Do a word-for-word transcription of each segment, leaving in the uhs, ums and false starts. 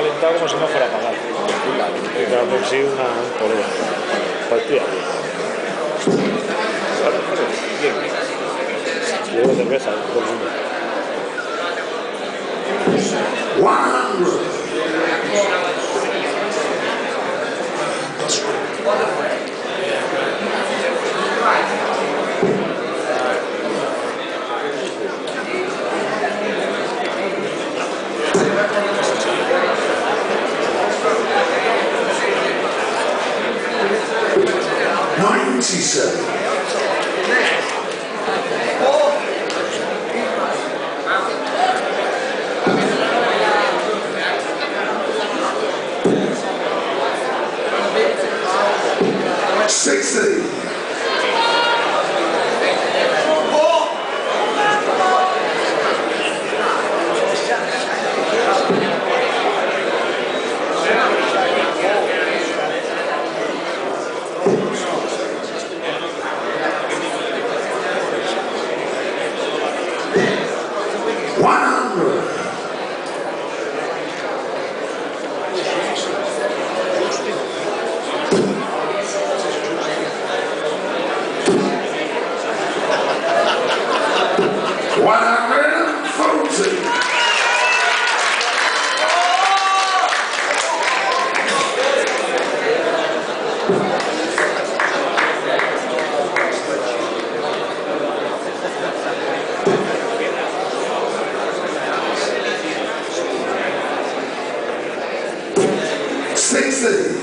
calentado como si no fuera a pagar. Y quedando en sí una polea. Partida. Llevo cerveza, todo el mundo. ninety-seven. sixty. one hundred. one hundred forty. sixty.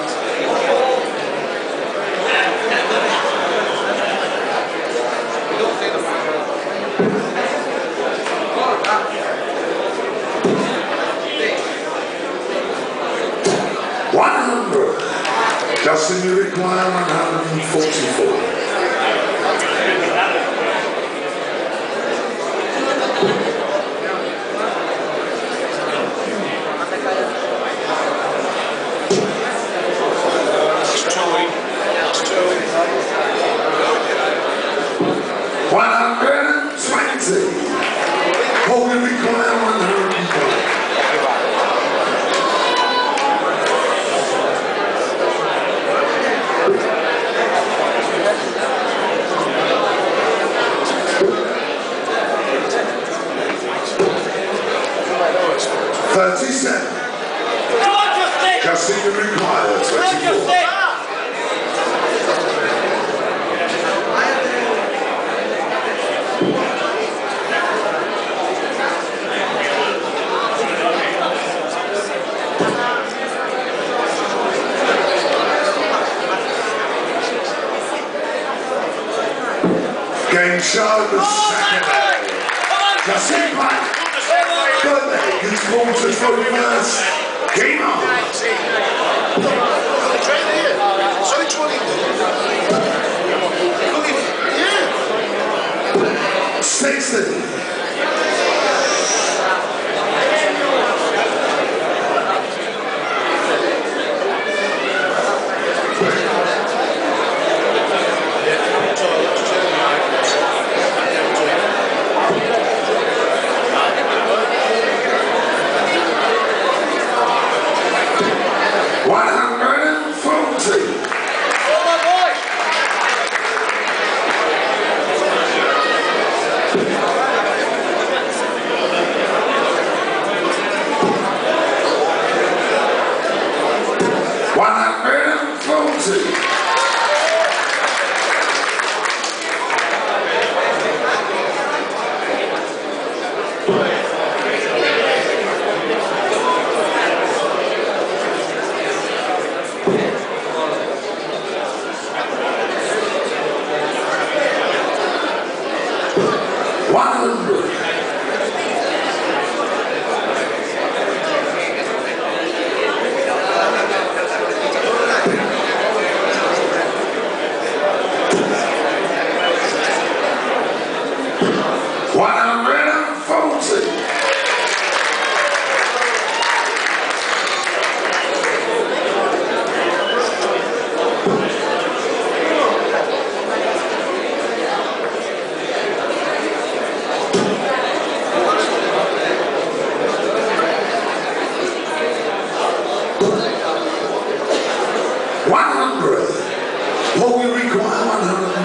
one hundred. Justin, you require one hundred forty-four. one hundred twenty. Holding require one hundred one. thirty-seven. Justin requires twenty-four. Game show the second. Justin Black. Birthday, his quarters for reverse. Game on. So which one yeah. sixty. one hundred forty.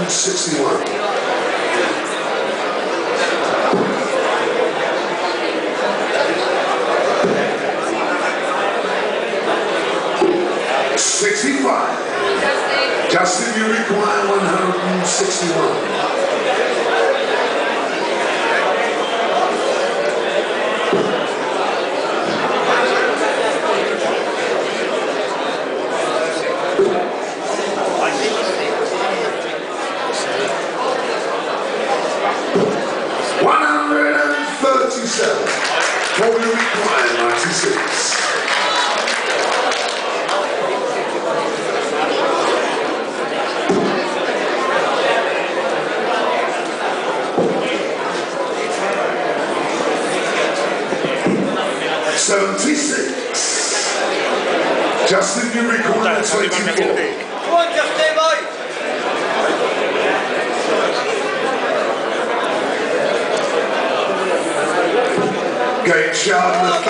sixty-one. sixty-five. Justin, you require one hundred sixty-one. one hundred thirty-seven. What we require, ninety-six. seventy-six. Justin, you require twenty-four. Come on, Justin, mate. Game shot.